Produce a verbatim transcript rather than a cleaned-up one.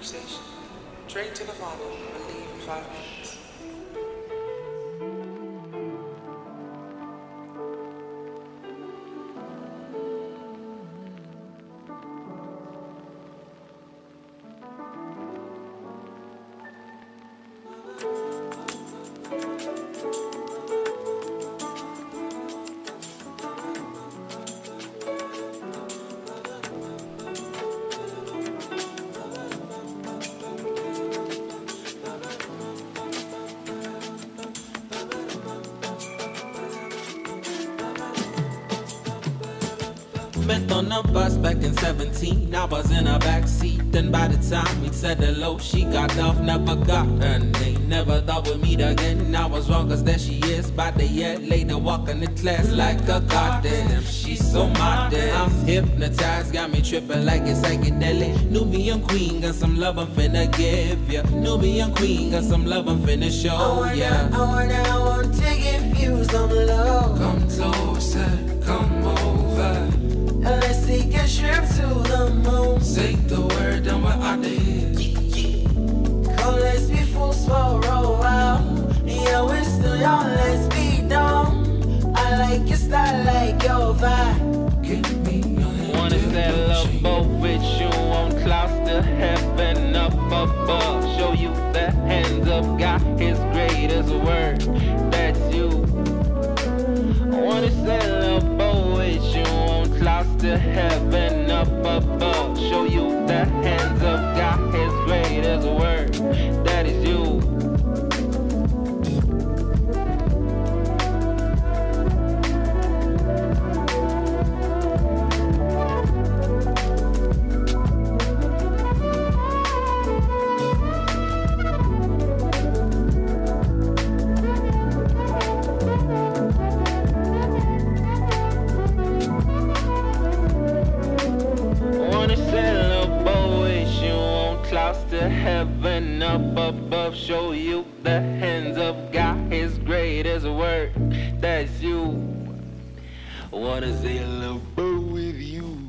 station. Train to Nirvana will leave in five minutes. Met on a bus back in seventeen, I was in her backseat. Then by the time we said hello, she got off, never got her name. Never thought we'd meet again, I was wrong cause there she is. By the year later, walking the class like a goddamn. She's so modern, I'm hypnotized, got me tripping like it's psychedelic. Nubian queen, got some love I'm finna give ya. Nubian queen, got some love I'm finna show ya. I wanna, I want to give you some love. Come closer, come over. And let's take a trip to the moon. Say the word and we're out of here. Come, let's be fools for a while. Yeah, we're still young, let's be dumb. I like your style, like your vibe. Give me your hand. Wanna sail a boat with you on clouds to heaven up above. Show you the hands of God, His greatest word. That's you. Wanna sail a boat with you on clouds to heaven up above. Show you the hands of God, His greatest word. That is you. To heaven up above, show you the hands of God, His greatest word. That's you. Wanna say a little bit with you.